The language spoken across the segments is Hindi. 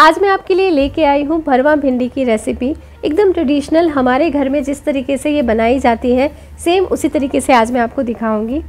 आज मैं आपके लिए लेके आई हूँ भरवा भिंडी की रेसिपी। एकदम ट्रेडिशनल हमारे घर में जिस तरीके से ये बनाई जाती है सेम उसी तरीके से आज मैं आपको दिखाऊंगी।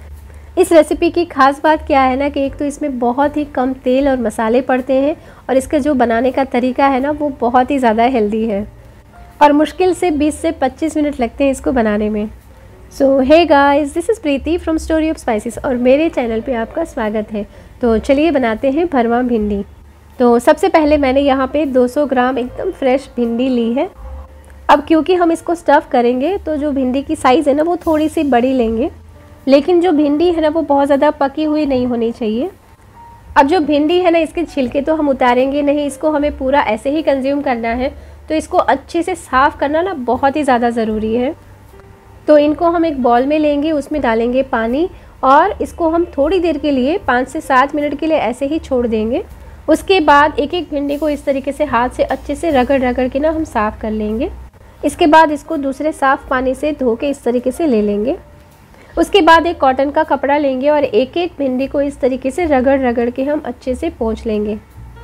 इस रेसिपी की खास बात क्या है ना कि एक तो इसमें बहुत ही कम तेल और मसाले पड़ते हैं और इसका जो बनाने का तरीका है ना वो बहुत ही ज़्यादा हेल्दी है और मुश्किल से 20 से 25 मिनट लगते हैं इसको बनाने में। So hey guys, this is Preeti from story of spices और मेरे चैनल पे आपका स्वागत है। तो चलिए बनाते हैं भरवा भिंडी। तो सबसे पहले मैंने यहाँ पे 200 ग्राम एकदम फ्रेश भिंडी ली है। अब क्योंकि हम इसको स्टफ़ करेंगे तो जो भिंडी की साइज़ है ना वो थोड़ी सी बड़ी लेंगे, लेकिन जो भिंडी है ना वो बहुत ज़्यादा पकी हुई नहीं होनी चाहिए। अब जो भिंडी है ना इसके छिलके तो हम उतारेंगे नहीं, इसको हमें पूरा ऐसे ही कंज्यूम करना है। तो इसको अच्छे से साफ़ करना ना बहुत ही ज़्यादा ज़रूरी है। तो इनको हम एक बॉल में लेंगे, उसमें डालेंगे पानी और इसको हम थोड़ी देर के लिए 5 से 7 मिनट के लिए ऐसे ही छोड़ देंगे। उसके बाद एक एक भिंडी को इस तरीके से हाथ से अच्छे से रगड़ रगड़ के ना हम साफ़ कर लेंगे। इसके बाद इसको दूसरे साफ़ पानी से धो के इस तरीके से ले लेंगे। उसके बाद एक कॉटन का कपड़ा लेंगे और एक एक भिंडी को इस तरीके से रगड़ रगड़ के हम अच्छे से पोंछ लेंगे।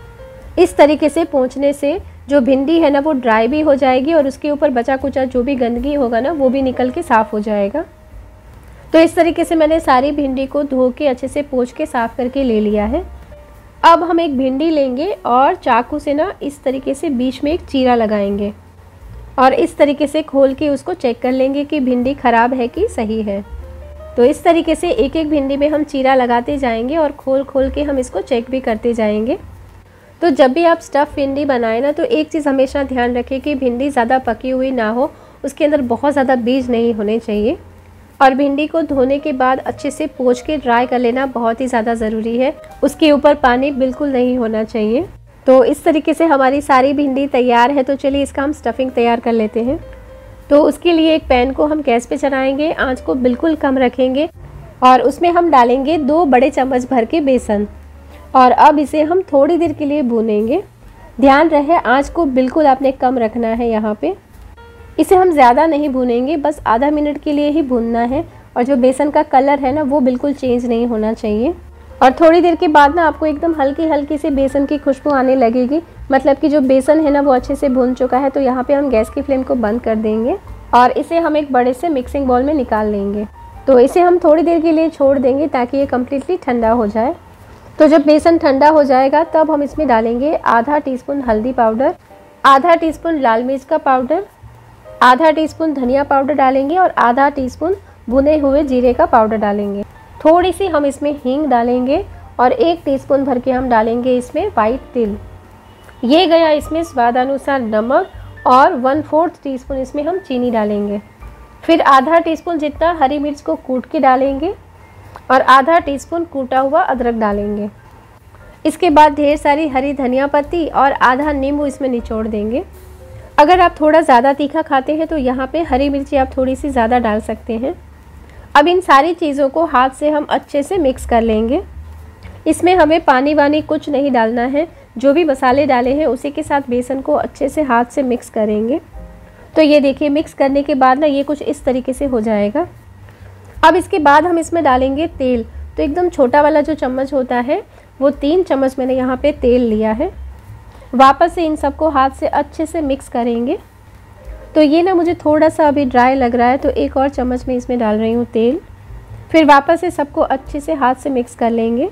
इस तरीके से पोंछने से जो भिंडी है ना वो ड्राई भी हो जाएगी और उसके ऊपर बचा कुचा जो भी गंदगी होगा ना वो भी निकल के साफ़ हो जाएगा। तो इस तरीके से मैंने सारी भिंडी को धो के अच्छे से पोंछ के साफ़ करके ले लिया है। अब हम एक भिंडी लेंगे और चाकू से ना इस तरीके से बीच में एक चीरा लगाएंगे और इस तरीके से खोल के उसको चेक कर लेंगे कि भिंडी ख़राब है कि सही है। तो इस तरीके से एक एक भिंडी में हम चीरा लगाते जाएंगे और खोल खोल के हम इसको चेक भी करते जाएंगे। तो जब भी आप स्टफ़ भिंडी बनाएं ना तो एक चीज़ हमेशा ध्यान रखें कि भिंडी ज़्यादा पकी हुई ना हो, उसके अंदर बहुत ज़्यादा बीज नहीं होने चाहिए। और भिंडी को धोने के बाद अच्छे से पोंछ के ड्राई कर लेना बहुत ही ज़्यादा ज़रूरी है। उसके ऊपर पानी बिल्कुल नहीं होना चाहिए। तो इस तरीके से हमारी सारी भिंडी तैयार है। तो चलिए इसका हम स्टफिंग तैयार कर लेते हैं। तो उसके लिए एक पैन को हम गैस पे चढ़ाएंगे, आंच को बिल्कुल कम रखेंगे और उसमें हम डालेंगे 2 बड़े चम्मच भर के बेसन और अब इसे हम थोड़ी देर के लिए भूनेंगे। ध्यान रहे आंच को बिल्कुल आपने कम रखना है। यहाँ पे इसे हम ज़्यादा नहीं भूनेंगे, बस आधा मिनट के लिए ही भूनना है और जो बेसन का कलर है ना वो बिल्कुल चेंज नहीं होना चाहिए। और थोड़ी देर के बाद ना आपको एकदम हल्की हल्की से बेसन की खुशबू आने लगेगी, मतलब कि जो बेसन है ना वो अच्छे से भून चुका है। तो यहाँ पे हम गैस की फ्लेम को बंद कर देंगे और इसे हम एक बड़े से मिक्सिंग बाउल में निकाल लेंगे। तो इसे हम थोड़ी देर के लिए छोड़ देंगे ताकि ये कम्प्लीटली ठंडा हो जाए। तो जब बेसन ठंडा हो जाएगा तब हम इसमें डालेंगे आधा टीस्पून हल्दी पाउडर, आधा टीस्पून लाल मिर्च का पाउडर, आधा टीस्पून धनिया पाउडर डालेंगे और आधा टीस्पून भुने हुए जीरे का पाउडर डालेंगे। थोड़ी सी हम इसमें हींग डालेंगे और 1 टीस्पून भर के हम डालेंगे इसमें वाइट तिल। ये गया इसमें स्वादानुसार नमक और 1/4 टीस्पून इसमें हम चीनी डालेंगे। फिर आधा टीस्पून जितना हरी मिर्च को कूट के डालेंगे और आधा टीस्पून कूटा हुआ अदरक डालेंगे। इसके बाद ढेर सारी हरी धनिया पत्ती और आधा नींबू इसमें निचोड़ देंगे। अगर आप थोड़ा ज़्यादा तीखा खाते हैं तो यहाँ पे हरी मिर्ची आप थोड़ी सी ज़्यादा डाल सकते हैं। अब इन सारी चीज़ों को हाथ से हम अच्छे से मिक्स कर लेंगे। इसमें हमें पानी वानी कुछ नहीं डालना है, जो भी मसाले डाले हैं उसी के साथ बेसन को अच्छे से हाथ से मिक्स करेंगे। तो ये देखिए मिक्स करने के बाद ना ये कुछ इस तरीके से हो जाएगा। अब इसके बाद हम इसमें डालेंगे तेल। तो एकदम छोटा वाला जो चम्मच होता है वो 3 चम्मच मैंने यहाँ पे तेल लिया है। वापस से इन सबको हाथ से अच्छे से मिक्स करेंगे। तो ये ना मुझे थोड़ा सा अभी ड्राई लग रहा है तो एक और चम्मच में इसमें डाल रही हूँ तेल। फिर वापस से सबको अच्छे से हाथ से मिक्स कर लेंगे।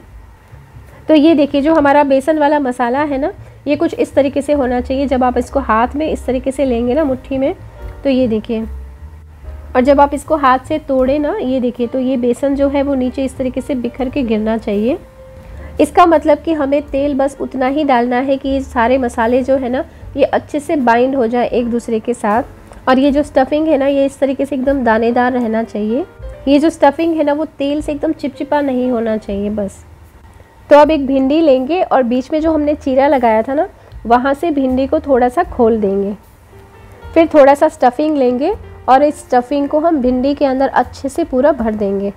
तो ये देखिए जो हमारा बेसन वाला मसाला है ना ये कुछ इस तरीके से होना चाहिए। जब आप इसको हाथ में इस तरीके से लेंगे ना मुट्ठी में, तो ये देखिए, और जब आप इसको हाथ से तोड़े ना ये देखिए तो ये बेसन जो है वो नीचे इस तरीके से बिखर के गिरना चाहिए। इसका मतलब कि हमें तेल बस उतना ही डालना है कि ये सारे मसाले जो है ना ये अच्छे से बाइंड हो जाए एक दूसरे के साथ। और ये जो स्टफिंग है ना ये इस तरीके से एकदम दानेदार रहना चाहिए। ये जो स्टफिंग है ना वो तेल से एकदम चिपचिपा नहीं होना चाहिए बस। तो अब एक भिंडी लेंगे और बीच में जो हमने चीरा लगाया था ना वहाँ से भिंडी को थोड़ा सा खोल देंगे। फिर थोड़ा सा स्टफिंग लेंगे और इस स्टफिंग को हम भिंडी के अंदर अच्छे से पूरा भर देंगे।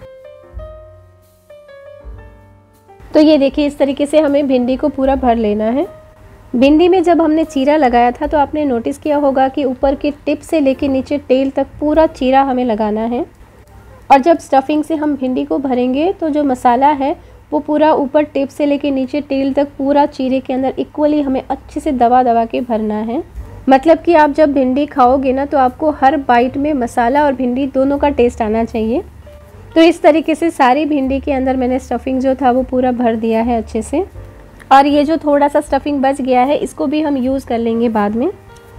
तो ये देखिए इस तरीके से हमें भिंडी को पूरा भर लेना है। भिंडी में जब हमने चीरा लगाया था तो आपने नोटिस किया होगा कि ऊपर की टिप से लेके नीचे टेल तक पूरा चीरा हमें लगाना है। और जब स्टफिंग से हम भिंडी को भरेंगे तो जो मसाला है वो पूरा ऊपर टिप से लेके नीचे टेल तक पूरा चीरे के अंदर इक्वली हमें अच्छे से दबा दबा के भरना है। मतलब कि आप जब भिंडी खाओगे ना तो आपको हर बाइट में मसाला और भिंडी दोनों का टेस्ट आना चाहिए। तो इस तरीके से सारी भिंडी के अंदर मैंने स्टफिंग जो था वो पूरा भर दिया है अच्छे से। और ये जो थोड़ा सा स्टफिंग बच गया है इसको भी हम यूज़ कर लेंगे बाद में।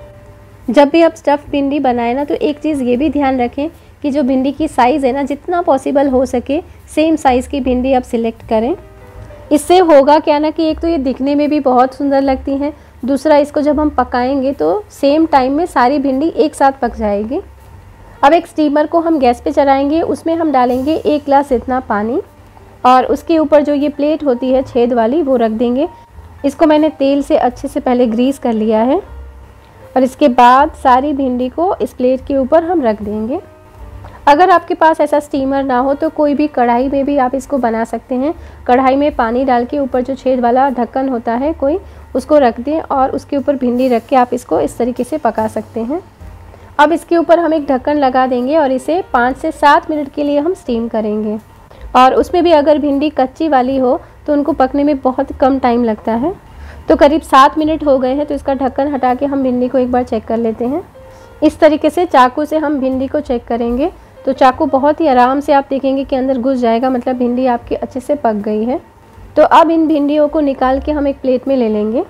जब भी आप स्टफ़ भिंडी बनाएं ना तो एक चीज़ ये भी ध्यान रखें कि जो भिंडी की साइज़ है ना जितना पॉसिबल हो सके सेम साइज़ की भिंडी आप सिलेक्ट करें। इससे होगा क्या ना कि एक तो ये दिखने में भी बहुत सुंदर लगती हैं, दूसरा इसको जब हम पकाएंगे तो सेम टाइम में सारी भिंडी एक साथ पक जाएगी। अब एक स्टीमर को हम गैस पे चलाएंगे, उसमें हम डालेंगे 1 गिलास इतना पानी और उसके ऊपर जो ये प्लेट होती है छेद वाली वो रख देंगे। इसको मैंने तेल से अच्छे से पहले ग्रीस कर लिया है और इसके बाद सारी भिंडी को इस प्लेट के ऊपर हम रख देंगे। अगर आपके पास ऐसा स्टीमर ना हो तो कोई भी कढ़ाई में भी आप इसको बना सकते हैं। कढ़ाई में पानी डाल के ऊपर जो छेद वाला ढक्कन होता है कोई, उसको रख दें और उसके ऊपर भिंडी रख के आप इसको इस तरीके से पका सकते हैं। अब इसके ऊपर हम एक ढक्कन लगा देंगे और इसे 5 से 7 मिनट के लिए हम स्टीम करेंगे। और उसमें भी अगर भिंडी कच्ची वाली हो तो उनको पकने में बहुत कम टाइम लगता है। तो करीब 7 मिनट हो गए हैं, तो इसका ढक्कन हटा के हम भिंडी को एक बार चेक कर लेते हैं। इस तरीके से चाकू से हम भिंडी को चेक करेंगे तो चाकू बहुत ही आराम से आप देखेंगे कि अंदर घुस जाएगा, मतलब भिंडी आपकी अच्छे से पक गई है। तो अब इन भिंडियों को निकाल के हम एक प्लेट में ले लेंगे।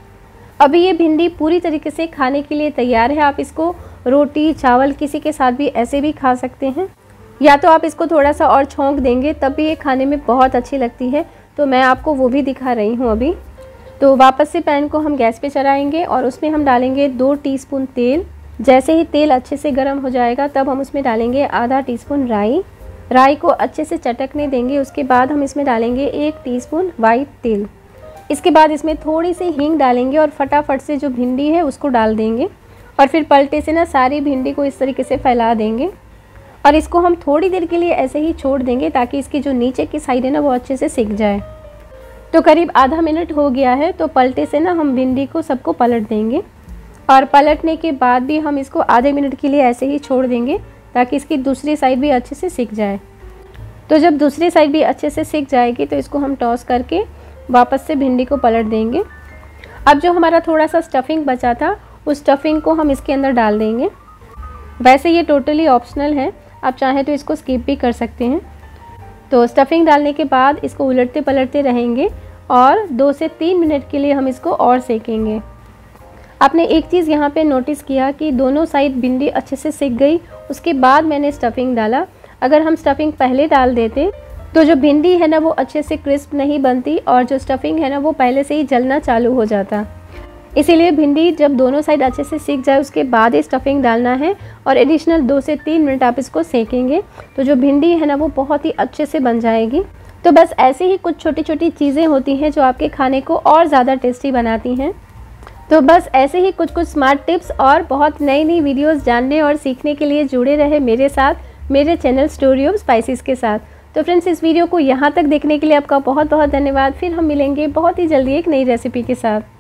अभी ये भिंडी पूरी तरीके से खाने के लिए तैयार है। आप इसको रोटी चावल किसी के साथ भी ऐसे भी खा सकते हैं, या तो आप इसको थोड़ा सा और छौंक देंगे तब भी ये खाने में बहुत अच्छी लगती है। तो मैं आपको वो भी दिखा रही हूँ अभी। तो वापस से पैन को हम गैस पे चलाएंगे और उसमें हम डालेंगे 2 टीस्पून तेल। जैसे ही तेल अच्छे से गर्म हो जाएगा तब हम उसमें डालेंगे आधा टीस्पून राई। राई को अच्छे से चटकने देंगे। उसके बाद हम इसमें डालेंगे 1 टीस्पून वाइट तिल। इसके बाद इसमें थोड़ी सी हींग डालेंगे और फटाफट से जो भिंडी है उसको डाल देंगे और फिर पलटे से ना सारी भिंडी को इस तरीके से फैला देंगे और इसको हम थोड़ी देर के लिए ऐसे ही छोड़ देंगे ताकि इसकी जो नीचे की साइड है ना वो अच्छे से सिक जाए। तो करीब आधा मिनट हो गया है, तो पलटे से ना हम भिंडी को सबको पलट देंगे और पलटने के बाद भी हम इसको आधे मिनट के लिए ऐसे ही छोड़ देंगे ताकि इसकी दूसरी साइड भी अच्छे से सिक जाए। तो जब दूसरी साइड भी अच्छे से सिक जाएगी तो इसको हम टॉस करके वापस से भिंडी को पलट देंगे। अब जो हमारा थोड़ा सा स्टफिंग बचा था उस स्टफिंग को हम इसके अंदर डाल देंगे। वैसे ये टोटली ऑप्शनल है, आप चाहें तो इसको स्किप भी कर सकते हैं। तो स्टफिंग डालने के बाद इसको उलटते पलटते रहेंगे और 2 से 3 मिनट के लिए हम इसको और सेकेंगे। आपने एक चीज़ यहाँ पे नोटिस किया कि दोनों साइड भिंडी अच्छे से सिक गई, उसके बाद मैंने स्टफिंग डाला। अगर हम स्टफिंग पहले डाल देते तो जो भिंडी है ना वो अच्छे से क्रिस्प नहीं बनती और जो स्टफिंग है ना वो पहले से ही जलना चालू हो जाता। इसीलिए भिंडी जब दोनों साइड अच्छे से सिक जाए उसके बाद ही स्टफिंग डालना है और एडिशनल 2 से 3 मिनट आप इसको सेकेंगे तो जो भिंडी है ना वो बहुत ही अच्छे से बन जाएगी। तो बस ऐसे ही कुछ छोटी छोटी चीज़ें होती हैं जो आपके खाने को और ज़्यादा टेस्टी बनाती हैं। तो बस ऐसे ही कुछ स्मार्ट टिप्स और बहुत नई नई वीडियोस जानने और सीखने के लिए जुड़े रहे मेरे साथ मेरे चैनल स्टोरी ऑफ स्पाइसेस के साथ। तो फ्रेंड्स, इस वीडियो को यहाँ तक देखने के लिए आपका बहुत बहुत धन्यवाद। फिर हम मिलेंगे बहुत ही जल्दी एक नई रेसिपी के साथ।